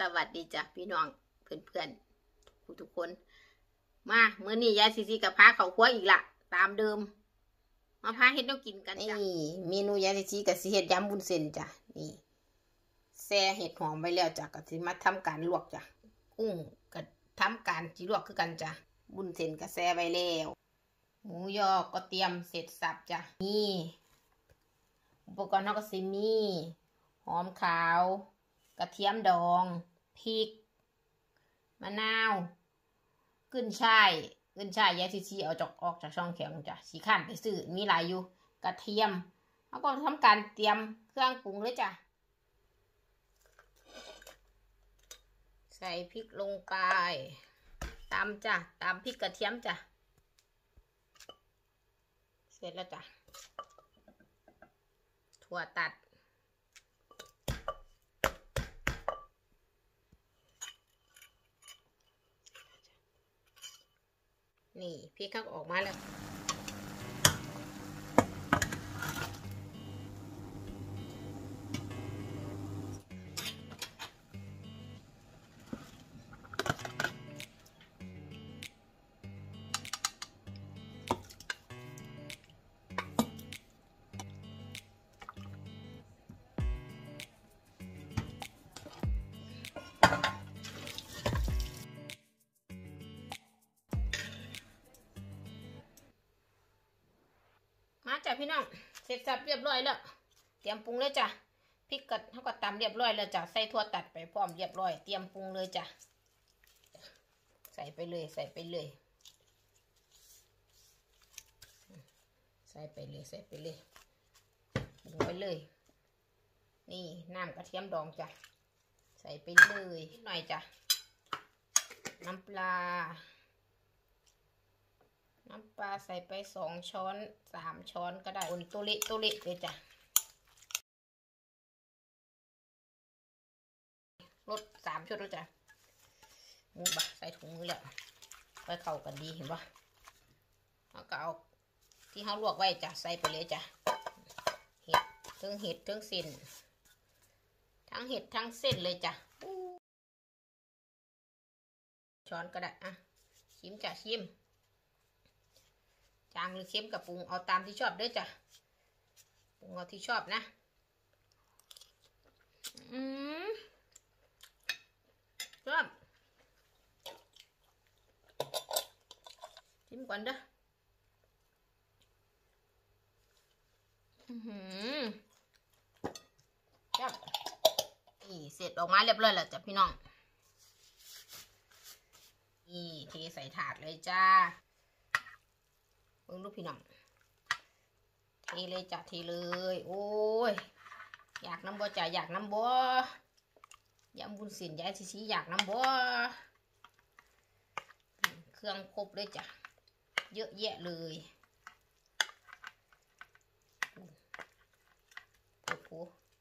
วัสดีจ้ะพี่น้องเพื่อนๆทุกคนมาเมื่อนี้ยายซีกับพาเขาครัวอีกละตามเดิมมาพาเฮ็ดแนวกินกันจ้ะนี่เมนูยายซีกับสิเฮ็ดยำวุ้นเส้นจ้ะนี่แซ่เห็ดหอมไว้แล้วจ้ะก็สิมาทำการลวกจ้ะกุ้งก็ทำการสิลวกคือกันจ้ะวุ้นเส้นก็แซ่ไว้แล้วหมูยอก็เตรียมเสร็จสับจ้ะนี่อุปกรณ์เราก็สิมีหอมขาวกระเทียมดองพริกมะนาวขึ้นช่ายยายซีเอาออกจากช่องแข็งจ้ะสีข้านไปซื้อมีหลายอยู่กระเทียมแล้วก็ทำการเตรียมเครื่องปรุงเลยจ้ะใส่พริกลงไปตำจ้ะตำพริกกระเทียมจ้ะเสร็จแล้วจ้ะถั่วตัดนี่พริกเขาออกมาแล้วมาจ้ะพี่น้องเสร็จสับเรียบร้อยแล้วเตรียมปรุงเลยจ้ะพริกกัดเขาก็ตำเรียบร้อยแล้วจ้ะใส่ถั่วตัดไปพร้อมเรียบร้อยเตรียมปรุงเลยจ้ะใส่ไปเลยใส่ไปเลยปรุงไปเลยนี่น้ำกระเทียมดองจ้ะใส่ไปเลยหน่อยจ้ะน้ำปลาใส่ไป2 ช้อน3 ช้อนก็ได้อุ่นตุลิเลยจ้ะรส3 ชุดแล้วจ้ะหมูบะใส่ถุงมือแล้วไปเข้ากันดีเห็นปะแล้วก็เอาที่เขาลวกไว้จ้ะใส่ไปเลยจ้ะเห็ดทั้งเส้นทั้งเห็ดทั้งเส้นเลยจ้ะช้อนก็ได้อ่ะชิมจ้ะชิมจางหรือเค็มกับปรุงเอาตามที่ชอบด้วยจ้ะปรุงเอาที่ชอบนะชอบชิมก่อนเด้อครับนี่เสร็จออกมาเรียบร้อยแล้วจ้ะพี่น้องนี่เทใส่ถาดเลยจ้าเบิ่งลูกพี่น้องเทเลยจ้ะเทเลยโอ้ยอยากน้ำบ่จ้ะอยากน้ำบ่ยำวุ้นเส้นยายซีอยากน้ำบ่เครื่องครบเลยจ้ะเยอะแยะเลยพู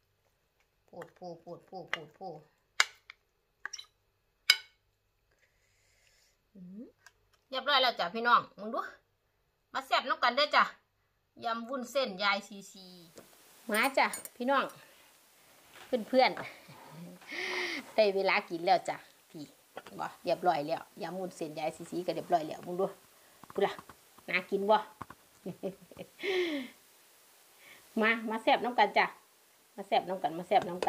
เรียบร้อยแล้วจ้ะพี่น้องมึงดูมาแซ่บน้ำกันด้วยจ้ะยำวุ้นเส้นยายซีมาจ้ะพี่น้องเพื่อนได้เวลากินแล้วจ้ะพี่บ่เรียบร้อยแล้วยำวุ้นเส้นยายซีก็เรียบร้อยแล้วมึงดูพูดละน่ากินบ่มาแซ่บน้ำกันจ้ะมาแซ่บน้ำกัน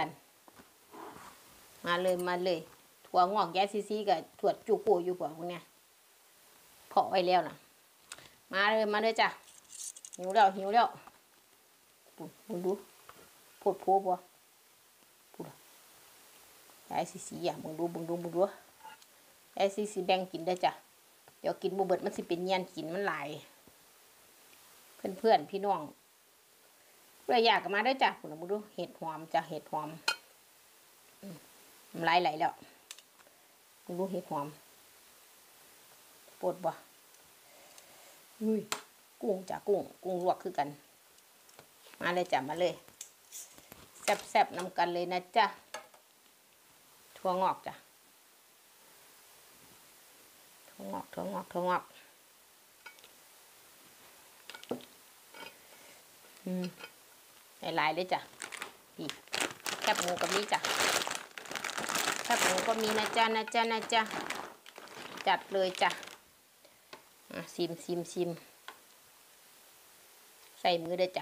มาเลยถั่วงอกยายซีกับถั่วจูโกอยู่พวกเนี้ยเพาะไว้แล้วนะมาเลยจ้ะหิวแล้วมึงดูโพบ่พูดยายซีอ่ะมึงดูยายซีแบ่งกินได้จ้ะเดี๋ยวกินบ่เบิดมันสิเป็นเงี้ยนกินมันหลายเพื่อนพี่น้องเพื่ออยากมาได้จ้ะคุณมึงดูเห็ดหอมจ้ะเห็ดหอมไหลแล้วมึงดูเห็ดหอมปวดบ่กุ้งจ้ะกุ้งลวกคือกันมาเลยจ้ะมาเลยแซ่บนำกันเลยนะจ้ะถั่วงอกจ้ะถั่วงอกหลายเลยจ้ะพี่แคบหมูกับนี้จ้ะถ้าหมูก็มีนะจ๊ะนะจ๊ะนะจ๊ะจัดเลยจ้ะซิมใส่มือเลยจ้ะ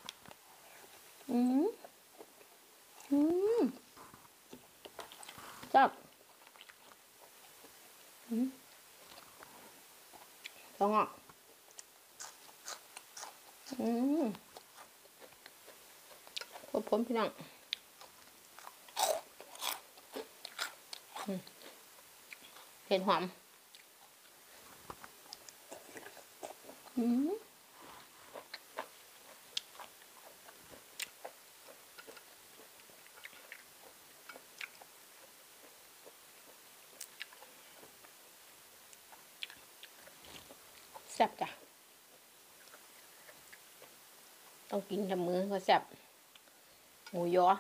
จับต้องอ่ะผมพี่น้องเห็ดหอมแซ่บจ้ะต้องกินทำมือก็แซ่บหมูยอ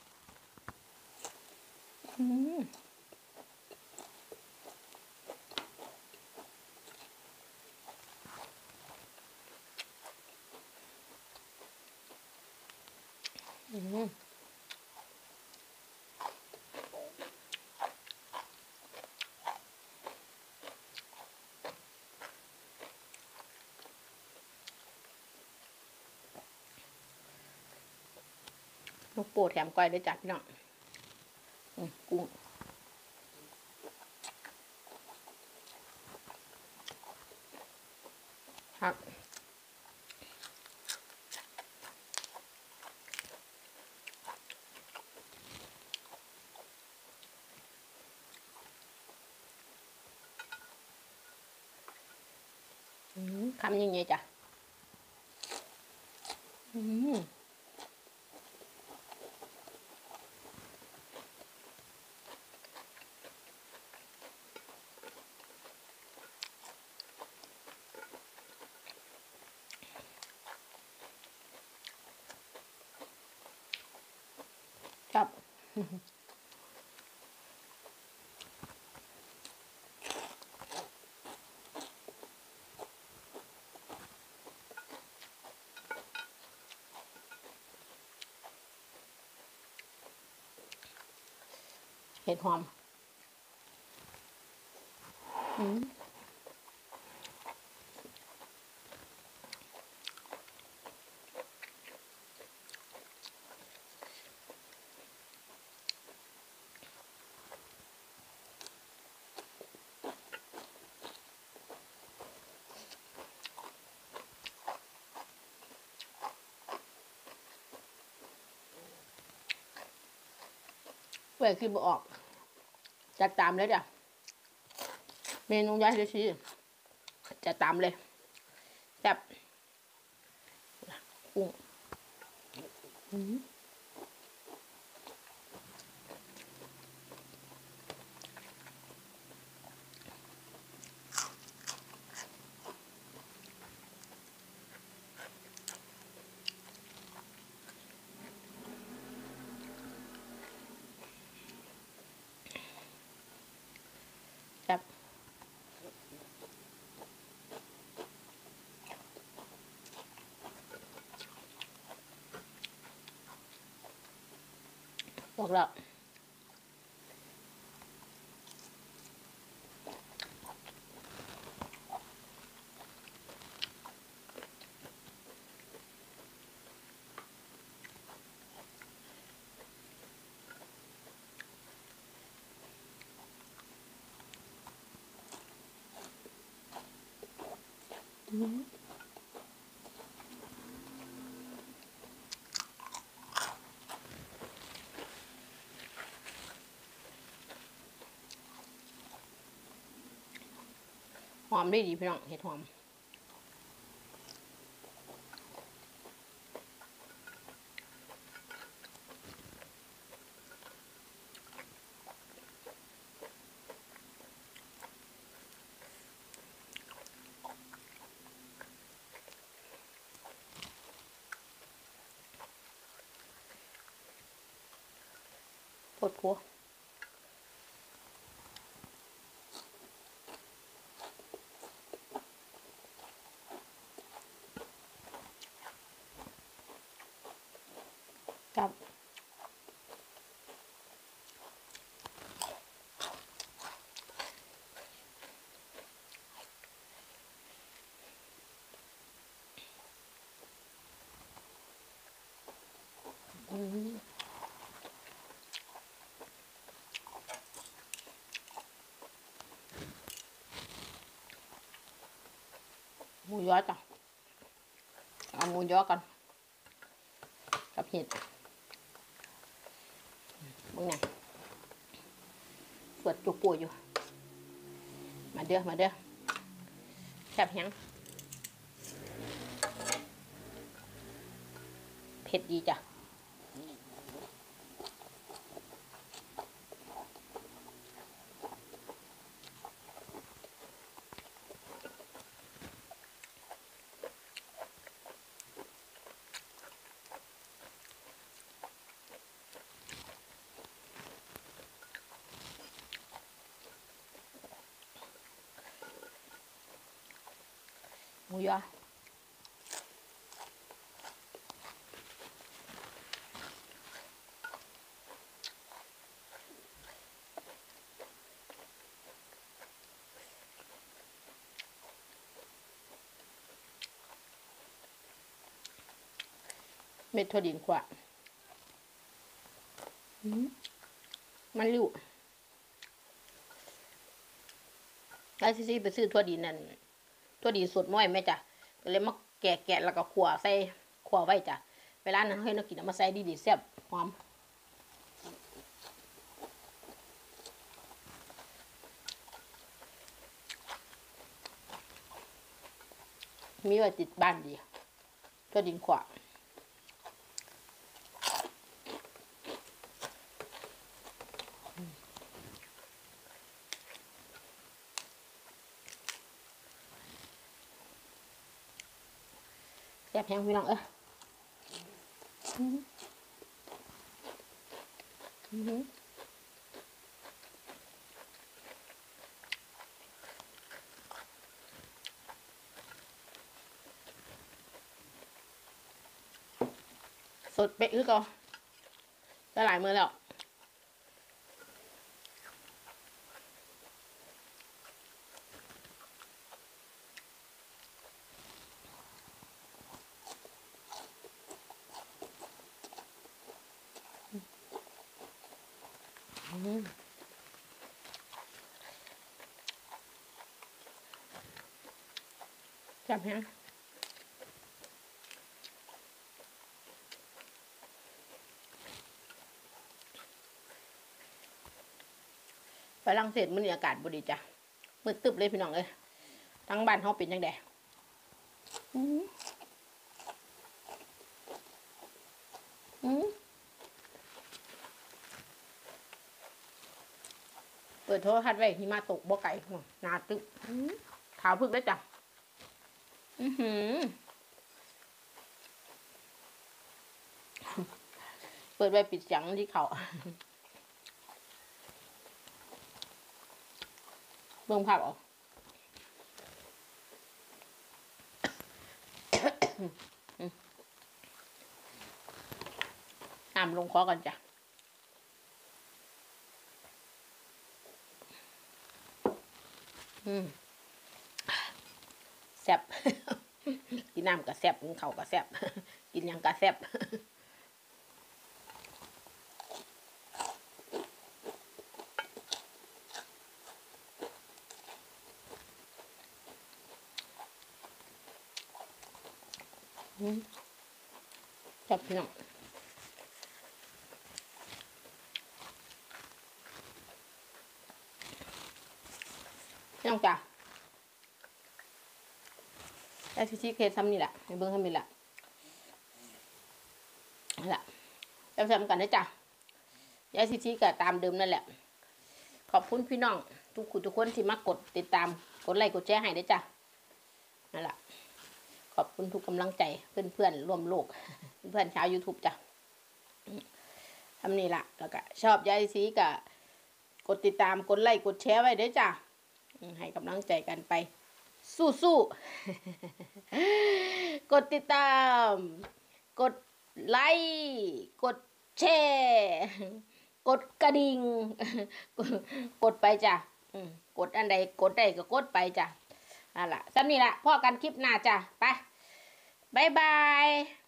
ลูกโป่แถมก้อยด้วยจ้ะพี่น้องกุ้งครับคำยังไงจ้ะครับเห็ดหอมเว้ยคือบ่ออกจัดตามเลยจ้ะเมนูยาชีจะตามเลยแซ่บกุ้งแซ่บบอกแล้วหอมได้ดีพี่น้องเห็ดหอมโคตรพัวครับหมูยอจ้ะเอาหมูยอกันกับเห็ดมึงไงสวดจุกป่วยอยู่มาเด้อมาเด้อแซ่บยังเผ็ดดีจ้ะหมูยอเม็ดถั่วดินขวามันริ้วไอ้ซี่ไปซื้อถั่วดินนั่นถั่วดินสดม้อยไหมจ้ะก็เลยมาแกะแล้วก็ขั่วใส่ขั่วไว้จ้ะเวลานั้นให้นักกินมาใส่ดีๆแซ่บหอมมีไว้ติดบ้านดีถั่วดินขวาแซ่บแห้งพี่น้องสดเป๊ะคือก็ได้หลายมือแล้วแซ่บแห้งฝรั่งเศสมื้อนี้อากาศบ่ดีจ้ะมืดตึบเลยพี่น้องทั้งบ้านเฮาเป็นจังได๋เปิดโทรทัศน์ไว้หิมะตกบ่ไกลหนาตึกขาวพึกได้จ้ะเปิดไว้ปิดเสียงที่เขาเบิ่งภาพออกน้ำลงคอกันจ้ะแซ่บกินน้ำก็แซ่บกินข้าวก็แซ่บกินยังก็แซ่บแซ่บพี่น้องพี่น้องจ้ะได้ชิเคสทำนี่แหละในเบื้องทำนี่แหละนั่นแหละแล้วทำกันได้จ้ะยายชิก็ตามเดิมนั่นแหละขอบคุณพี่น้องทุกคนที่มากดติดตามกดไลค์กดแชร์ให้ได้จ้ะนั่นแหละขอบคุณทุกกำลังใจเพื่อนๆร่วมโลกเพื่อนชาว YouTube จ้ะทำนี่แหละแล้วก็ชอบยายชิก็กดติดตามกดไลค์กดแชร์ไว้ได้จ้ะให้กำลังใจกันไปสู้ๆกดติดตามกดไลค์กดแชร์กดกระดิ่งกดไปจ้ะกดอันใดกดได้ก็กดไปจ้ะนั่นแหละสำนี่แหละพ่อกันคลิปหน้าจ้ะไปบ๊ายบาย